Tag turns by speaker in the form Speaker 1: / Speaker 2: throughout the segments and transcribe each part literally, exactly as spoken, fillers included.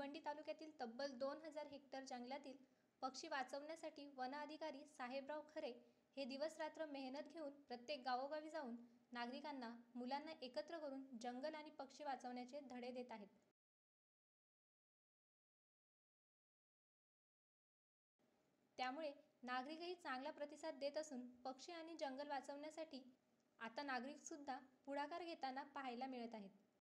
Speaker 1: भिवंडी तालुक्यातील तब्बल दोन हजार हेक्टर जंगलातील पक्षी वाचवण्यासाठी वन अधिकारी साहेबराव खरे हे दिवस रात्र मेहनत घेऊन प्रत्येक गावोगावी जाऊन नागरिकांना, मुलांना एकत्र करून जंगल आणि पक्षी वाचवण्याचे धडे देत आहेत। त्यामुळे नागरिकही चांगला प्रतिसाद देत असून पक्षी आणि जंगल वाचवण्यासाठी आता नागरिक सुद्धा पुढाकार घेताना पाहायला मिळत आहेत।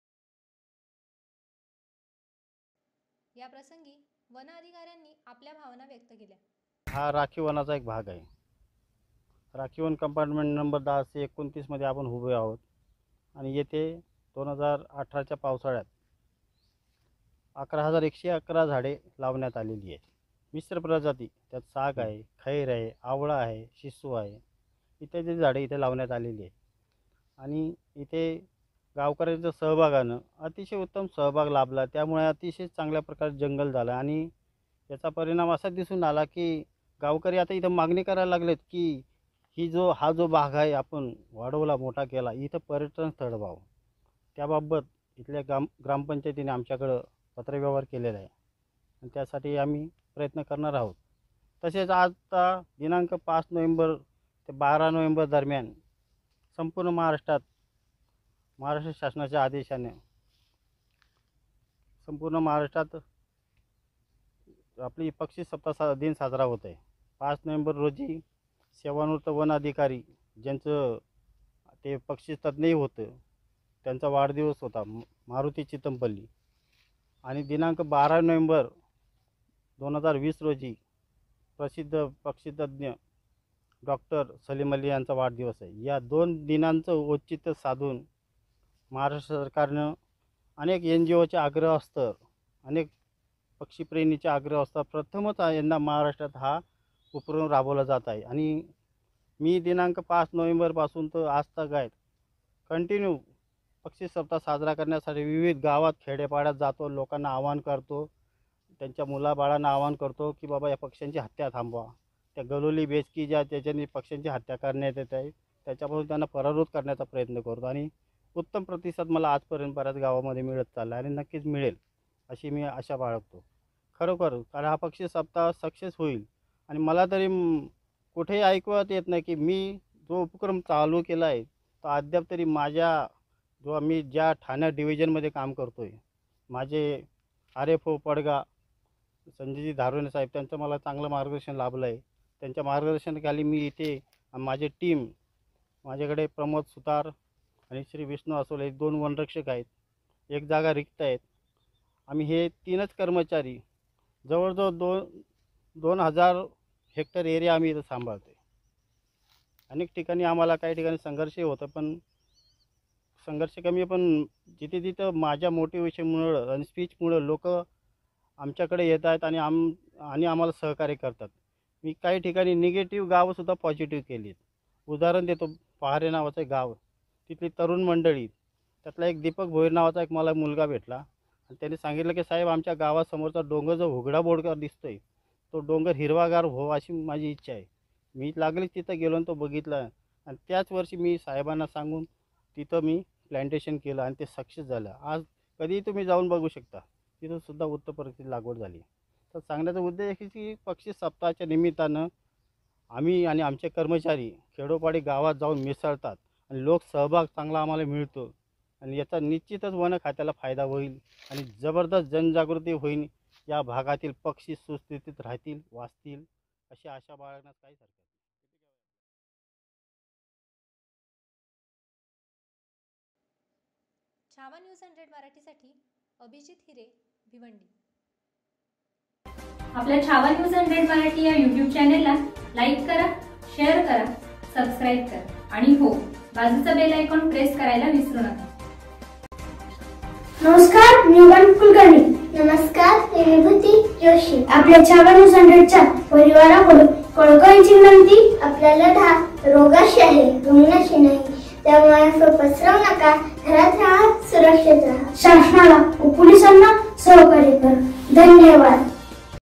Speaker 1: या प्रसंगी वन अधिकाऱ्यांनी आपल्या भावना व्यक्त केल्या।
Speaker 2: हा राखीव वनाचा एक भाग आहे। राखीव वन कंपार्टमेंट नंबर दहा से एकोणतीस मध्ये आपण उभे आहोत आणि येथे दोन हजार अठराच्या पावसाळ्यात अकरा हजार एकशे अकरा झाडे लावण्यात आलेली आहेत। मिश्र प्रजाती, त्यात साग आहे, खैर आहे, आवळा आहे, शिसू आहे, इत्यादी झाडे इथे लावण्यात आलेली आहेत। आणि इथे गावकऱ्यांच्या सहभागानं अतिशय उत्तम सहभाग लाभला, त्यामुळे अतिशय चांगल्या प्रकारे जंगल झालं। आणि याचा परिणाम असा दिसून आला की गावकरी आता इथं मागणी करायला लागलेत की ही जो हा जो भाग आहे आपण वाढवला, मोठा केला, इथं पर्यटन स्थळ व्हावं। त्याबाबत इथल्या ग्राम ग्रामपंचायतीने आमच्याकडं पत्रव्यवहार केलेला आहे आणि त्यासाठी आम्ही प्रयत्न करणार आहोत। तसेच आता दिनांक पाच नोव्हेंबर ते बारा नोव्हेंबर दरम्यान संपूर्ण महाराष्ट्रात महाराष्ट्र शासनाच्या आदेशाने संपूर्ण महाराष्ट्रात आपली पक्षी सप्ताह दिन साजरा होत आहे। पाच नोव्हेंबर रोजी सेवानिवृत्त वन अधिकारी ज्यांचं ते पक्षी तज्ञही होतं त्यांचा वाढदिवस होता, मारुती चितमपल्ली। आणि दिनांक बारा नोव्हेंबर दोन हजार वीस रोजी प्रसिद्ध पक्षीतज्ञ डॉक्टर सलीम अली यांचा वाढदिवस आहे। या दोन दिनांचं औचित्य साधून महाराष्ट्र सरकारनं अनेक एन जी ओचे आग्रह असतं, अनेक पक्षीप्रेमीचे आग्रह असतात, प्रथमच यंदा महाराष्ट्रात हा उपक्रम राबवला जात आहे। आणि मी दिनांक पाच नोव्हेंबरपासून तर आज तक आहेत कंटिन्यू पक्षी सप्ताह साजरा करण्यासाठी विविध गावात खेडेपाड्यात जातो, लोकांना आवाहन करतो, त्यांच्या मुलाबाळांना आवाहन करतो की बाबा या पक्ष्यांची हत्या थांबवा। त्या गलोली बेचकी ज्या त्याच्याने पक्ष्यांची हत्या करण्यात येत आहे त्याच्यापासून त्यांना परावृत्त करण्याचा प्रयत्न करतो आणि उत्तम प्रतिसाद मला आजपर्यंत बऱ्याच गावामध्ये मिळत चालला आणि नक्कीच मिळेल अशी मी आशा बाळगतो। खरोखर कारण हा पक्षी सप्ताह सक्सेस होईल। आणि मला तरी कुठेही ऐकवत येत नाही की मी जो उपक्रम चालू केला आहे तो अद्याप तरी माझ्या जो मी ज्या ठाणे डिव्हिजनमध्ये काम करतो आहे माझे आर एफ ओ पडगा संजयजी धारोणे साहेब त्यांचं मला चांगलं मार्गदर्शन लाभलं आहे। त्यांच्या मार्गदर्शनाखाली मी इथे माझे टीम माझ्याकडे प्रमोद सुतार आणि श्री विष्णू असोले दोन वनरक्षक आहेत, एक जागा रिक्त आहेत। आम्ही हे तीनच कर्मचारी जवळजवळ दोन दोन हजार हेक्टर एरिया आम्ही इथं सांभाळतो आहे। अनेक ठिकाणी आम्हाला काही ठिकाणी संघर्षही होतं, पण संघर्ष कमी, पण जिथे जिथं माझ्या मोटिवेशनमुळं आणि स्पीचमुळं लोक आमच्याकडे येत आहेत आणि आम आणि आम्हाला सहकार्य करतात। मी काही ठिकाणी निगेटिव्ह गावंसुद्धा पॉझिटिव्ह केली आहेत। उदाहरण देतो, पहारे नावाचं एक गाव, तिथली तरुण मंडळी, त्यातला एक दीपक भोईर नावाचा एक मला मुलगा भेटला आणि त्याने सांगितलं की साहेब आमच्या गावासमोरचा डोंगर जो उघडा बोडका दिसतो आहे तो डोंगर हिरवागार हो अशी माझी इच्छा आहे। मी लागलीच तिथं गेलो आणि तो बघितला आणि त्याच वर्षी मी साहेबांना सांगून तिथं मी प्लॅन्टेशन केलं आणि ते सक्सेस झालं। आज कधीही तुम्ही जाऊन बघू शकता, तिथं सुद्धा उत्तम प्रकारची लागवड झाली। तर सांगण्याचा उद्देश आहे की पक्षी सप्ताहाच्या निमित्तानं आम्ही आणि आमचे कर्मचारी खेडोपाडी गावात जाऊन मिसळतात आणि लोक सहभाग चांगला आम्हाला मिळतो आणि याचा निश्चितच वन खात्याला फायदा होईल आणि जबरदस्त जनजागृती होईल। या भागातील पक्षी सुस्थितीत राहतील, वाचतील अशी आशा बाळगण्यात काहीच हरकत नाही।
Speaker 1: छावा न्यूज हंड्रेड मराठीसाठी अभिजित हिरे, भिवंडी।
Speaker 3: आपल्या छावा न्यूज हंड्रेड मराठी या यूट्यूब चॅनेलला लाईक करा, शेअर करा, सबस्क्राईब करा आणि हो, बाजूचा बेल आयकॉन प्रेस करायला विसरू नका।
Speaker 4: नमस्कार, मी युगन कुलकर्णी। नमस्कार, मी विभूती जोशी। आपल्या छावा न्यूज हंड्रेडच्या परिवाराकडून कळकळीची विनंती, आपल्याला दहा रोगाशी आहे, रुग्णाशी नाही, त्यामुळे पसरवू नका, घरात राहा, सुरक्षित राहा, शासनाला व पोलिसांना सहकार्य करा। धन्यवाद।